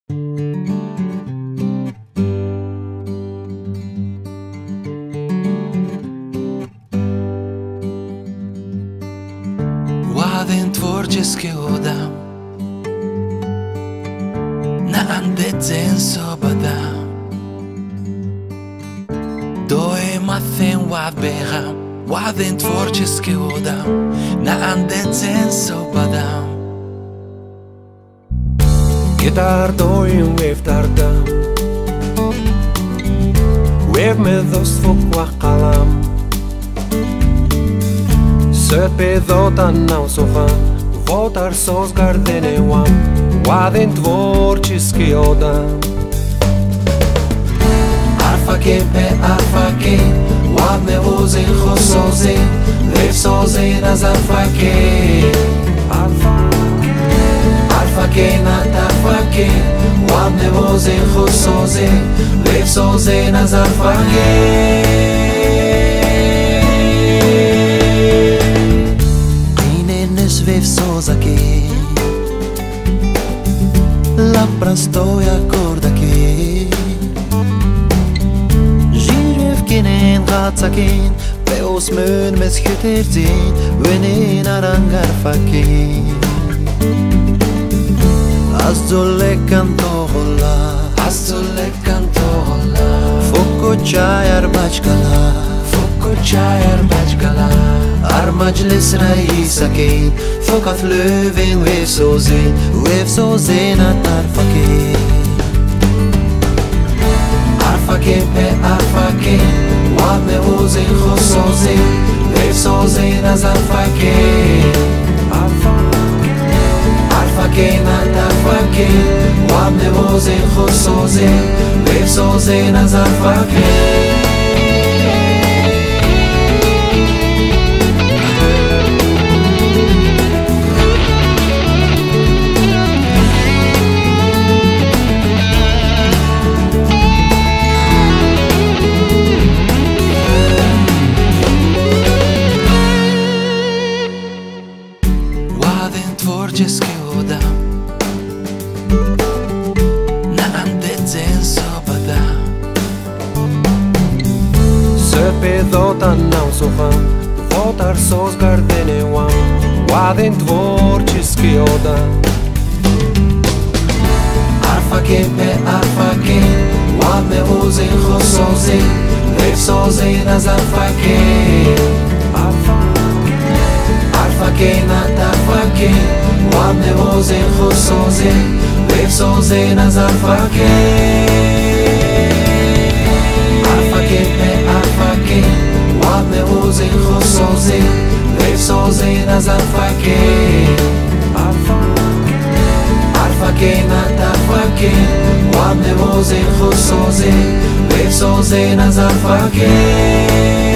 Один творческий удам на андецен собадам дой матен вад бегам один творческий удам на андецен собадам Гитар доин вев тардам вев медос фоква қалам Söt pedota não sovan, voltar sós gardeneuam, wadem tvorchiski odam. ARFAKEN pe ARFAKEN, wad me vozen chosozen, lev sozen az ARFAKEN. ARFAKEN at ARFAKEN, wad me vozen chosozen, lev sozen az ARFAKEN. Вев созаке La prastoja kordake Jirev kenen gatsaken Peos mön mes hyterzen Venen arangarfaken Azdole cantola Foko chayar bachkala Armajlis raisaken Fokat löven Wev sozen at ARFAKEN ARFAKEN pe ARFAKEN Wad me vozen chosozen Wev sozen az ARFAKEN ARFAKEN at ARFAKEN Wad me vozen chosozen Wev sozen az ARFAKEN Творческий удам на андецен собадам Söt pedota não sovan, voltar sós gardeneuam, wadem tvorchiski odam. ARFAKEN pe ARFAKEN, wad me vozen chosozen, lev sozen az ARFAKEN. ARFAKEN at ARFAKEN, wad me vozen chosozen, lev sozen az ARFAKEN. ARFAKEN pe ARFAKEN, wad me vozen chosozen, lev sozen az ARFAKEN. ARFAKEN at ARFAKEN, wad me vozen chosozen, lev sozen az ARFAKEN.